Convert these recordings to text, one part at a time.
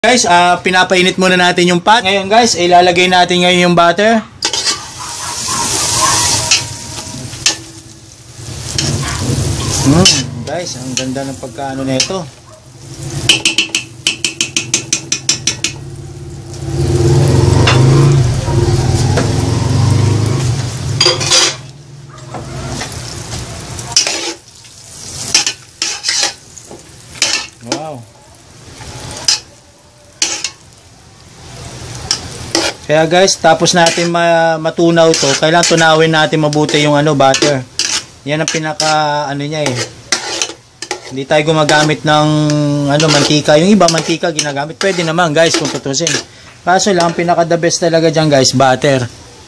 Guys, pinapainit muna natin yung pot. Ngayon guys, ilalagay natin ngayon yung butter. Guys, ang ganda ng pagkaano nito. Wow. Kaya guys, tapos natin matunaw to, kailangan tunawin natin mabuti yung butter. Yan ang pinaka niya eh. Hindi tayo gumagamit ng mantika. Yung iba mantika ginagamit. Pwede naman guys kung tutusin. Kaso lang pinaka the best talaga diyan guys, butter.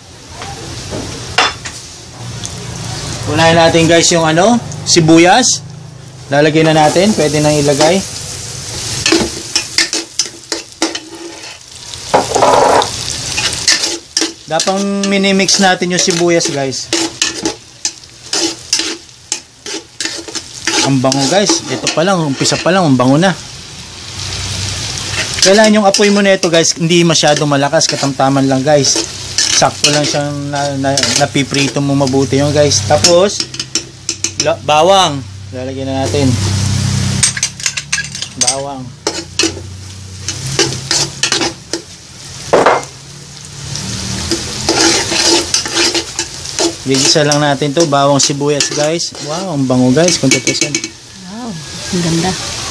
Unahin natin guys yung sibuyas. Lalagay na natin, pwede nang ilagay. Dapat minimix natin yung sibuyas guys. Ang bango guys. Ito pa lang, umpisa pa lang, ang bango na. Kailangan yung apoy mo na ito guys, hindi masyado malakas, katamtaman lang guys. Sakto lang siyang napiprito mo mabuti yung guys. Tapos, bawang. Lalagyan na natin. Bawang. Gigisa lang natin to, bawang sibuyas guys. Wow, ang bango guys, kung tutusin. Wow, ang ganda.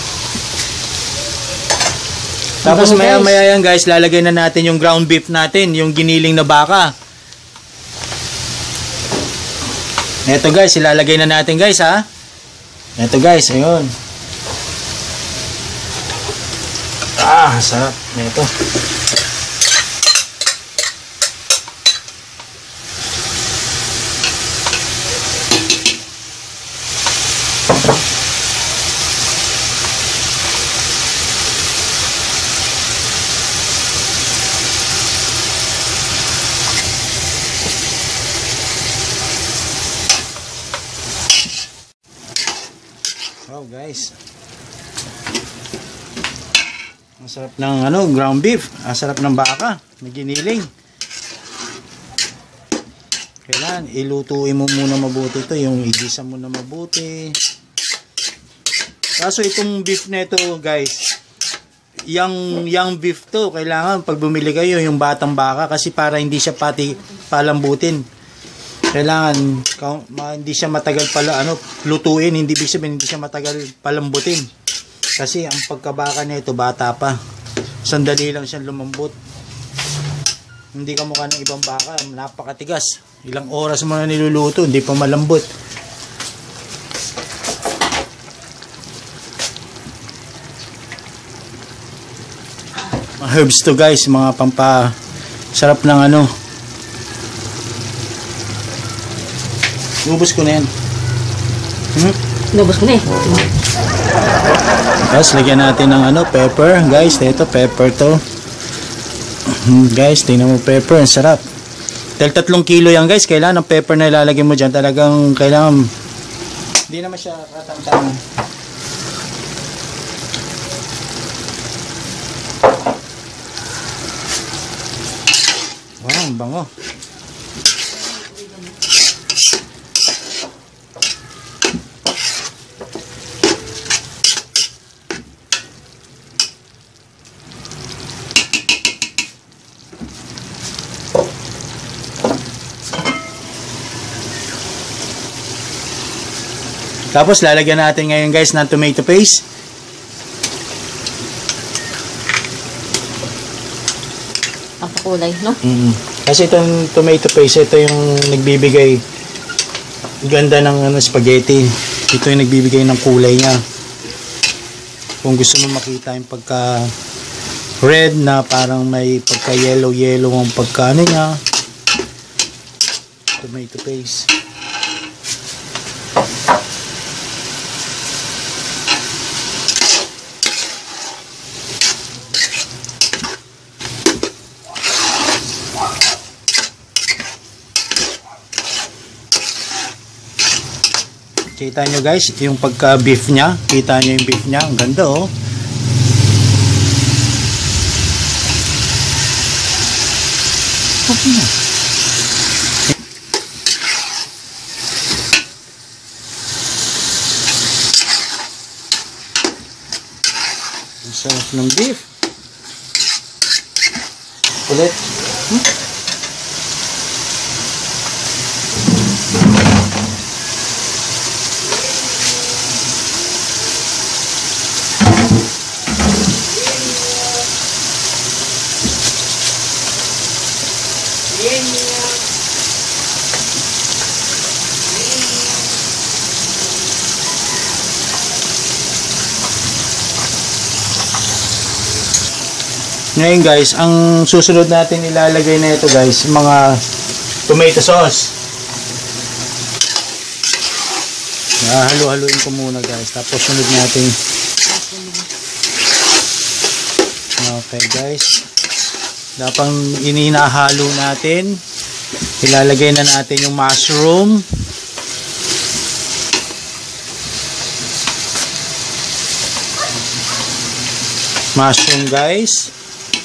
Tapos maya yan guys, lalagay na natin yung ground beef natin, yung giniling na baka. Eto guys, ilalagay na natin guys ha. Eto guys, ayun. Sarap. Eto. Wow guys, ang sarap ng ground beef, ang sarap ng baka na giniling. Kailangan ilutuin mo muna mabuti ito, yung igisa mo na mabuti. Kaso itong beef nito guys, young beef to, kailangan pag bumili kayo yung batang baka kasi para hindi siya palambutin. Kailangan hindi siya matagal lutuin, hindi ibig sabihin hindi siya matagal palambutin. Kasi ang pagkabaka nito bata pa. Sandali lang siyang lumambot. Hindi kamukha ng ibang baka, napakatigas. Ilang oras mo na niluluto, hindi pa malambot. Mga herbs to guys, mga sarap ng Lubos ko na yan. Lubos ko na eh. Tapos lagyan natin ng pepper. Guys, ito pepper to. Guys, tingnan mo pepper. Ang sarap. Dahil 3 kilo yan guys. Kailangan ng pepper na ilalagay mo dyan. Talagang kailangan. Hindi naman siya katamtaman. Wow, ang bango. Tapos lalagyan natin ngayon guys ng tomato paste. Ang kulay, no? Kasi itong tomato paste, ito yung nagbibigay ganda ng spaghetti. Ito yung nagbibigay ng kulay niya. Kung gusto mo makita yung pagka red na parang may pagka yellow ang pagka niya. Tomato paste. Kita nyo guys, yung pagka beef nya. Kita nyo yung beef nya. Ang ganda oh. Ang sarap ng beef. Ulit. Ngayon guys, ang susunod natin ilalagay na ito guys, mga tomato sauce. Halo-haluin ko muna guys, tapos sunod natin. Okay guys, dapat ininahalo natin. Ilalagay na natin yung mushroom. Mushroom guys.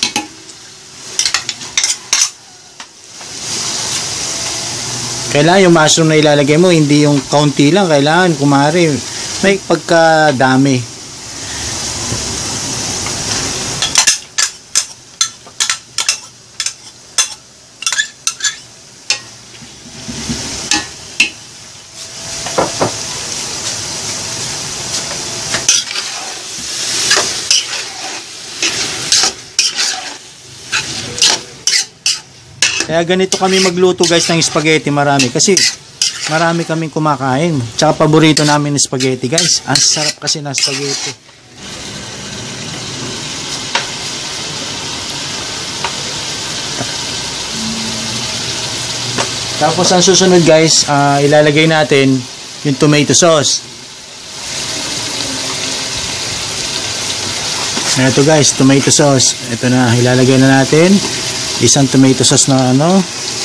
Kailangan yung mushroom na ilalagay mo, hindi yung kaunti lang. Kailangan, kumari, may pagkadami. Kaya ganito kami magluto guys ng spaghetti, marami. Kasi marami kaming kumakain. Tsaka paborito namin ng spaghetti guys. Ang sarap kasi ng spaghetti. Tapos ang susunod guys, ilalagay natin yung tomato sauce. Ito guys, tomato sauce. Ito na, ilalagay na natin. Isang tomato sauce na ano.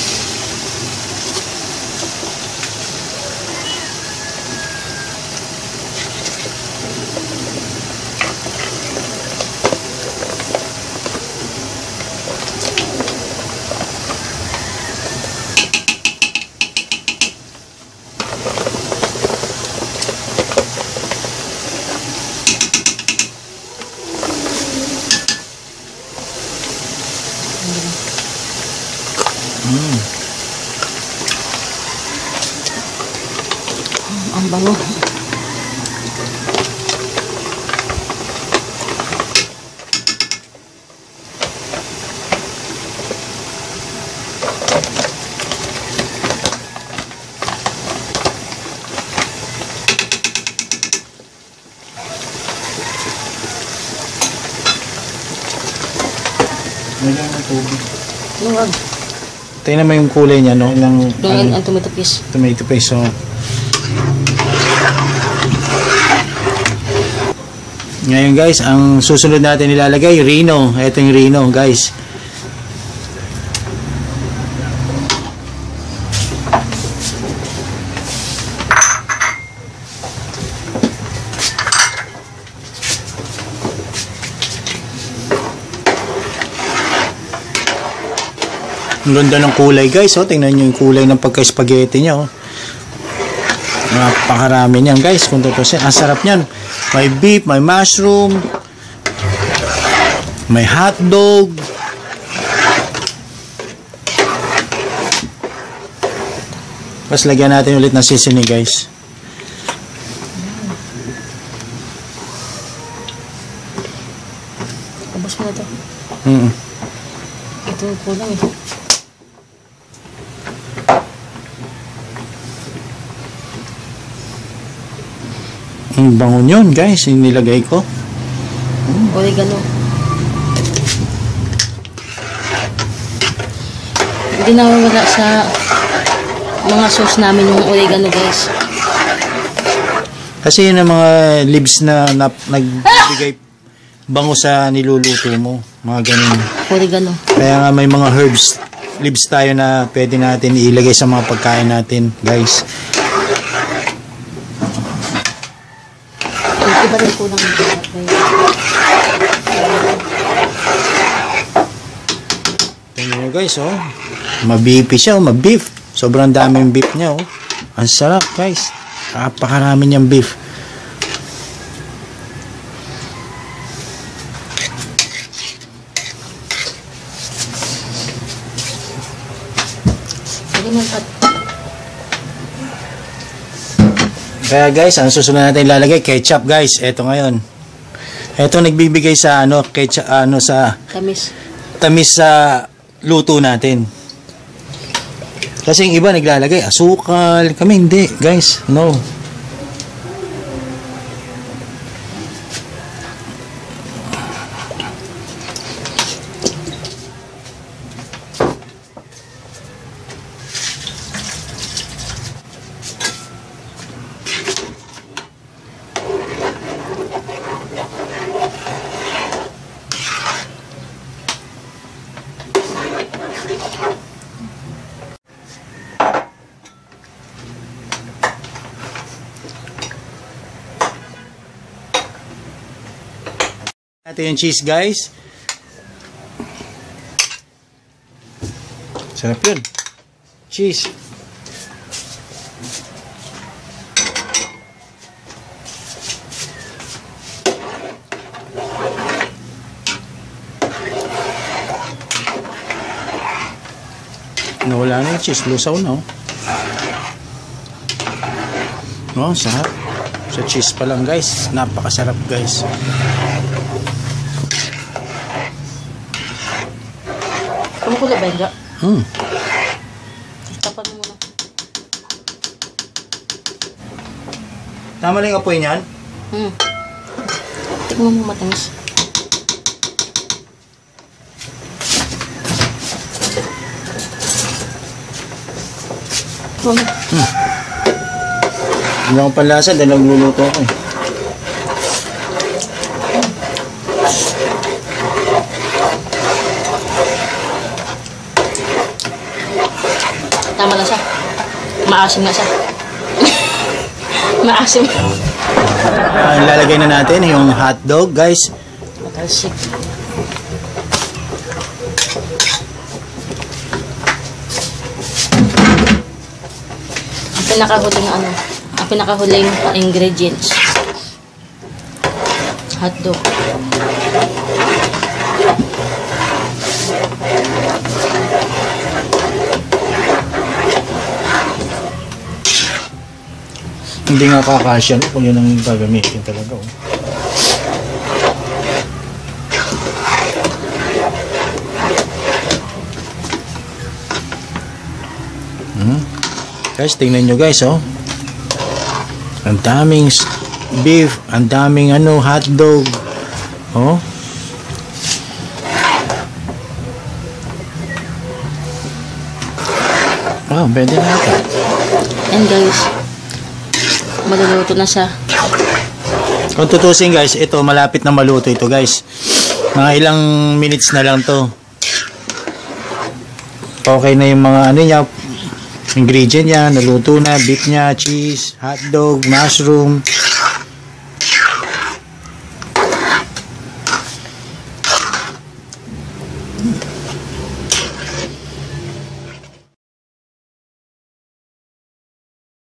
Ang bango. Lagyan ng tubig. Luwag. Tingnan mo yung kulay niya, no? Luwag ang tomato paste. Tomato paste, so. Ngayon guys, ang susunod natin ilalagay, Reno. Ito yung Reno guys. Ang ganda ng kulay guys, oh. Tingnan nyo yung kulay ng pagka-spaghetti nya, oh. Napakarami niyan guys, kung tutusin. Ang sarap niyan. May beef, may mushroom, may hotdog. Tapos lagyan natin ulit ng seasoning guys. Tapos mo na ito. Ito po lang ito. Ang bango yun guys, yung nilagay ko. Oregano. Hindi na wala sa mga sauce namin yung oregano guys. Kasi yun ang mga leaves na nagbigay bango sa niluluto mo. Mga ganun. Oregano. Kaya nga may mga herbs, leaves tayo na pwede natin ilagay sa mga pagkain natin guys. Iba rin po ng Tingnan nyo guys, oh. Mabipi siya, mabif. Sobrang daming beef niya, oh. Ang sarap, guys. Napakarami niyang beef. Kaya guys, ang susunod natin ilalagay ketchup, guys. Ito ngayon. Ito nagbibigay sa ketchup sa tamis sa luto natin. Kasi yung iba naglalagay asukal, kami hindi, guys. No. Ito yung cheese, guys. Sarap yun. Cheese. Nawala na yung cheese. Lusaw na, oh. Oh, sarap. Sa cheese pa lang, guys. Napakasarap, guys. Kumukulo ba yung tapat mo muna. Tama lang yung apoy niyan? Tingnan mo matamis. Hindi akong panlasa dahil nagluluto ako, eh. Tama na siya. Maasim na siya. Maasim. Ilalagay na natin yung hotdog, guys. Matalsik. Ang pinakahuling ingredients. Hotdog. Hindi nga kakasya, no? Kung yun ang gagamitin talaga, oh. Guys, tingnan nyo, guys, oh. Ang daming beef, ang daming hotdog, oh. Oh, pwede na ito. And guys, maluluto na siya. Kung tutusin, guys, ito malapit na maluto ito, guys. Mga ilang minutes na lang to. Okay na yung mga niya, ingredient niya, naluto na, beef niya, cheese, hotdog, mushroom.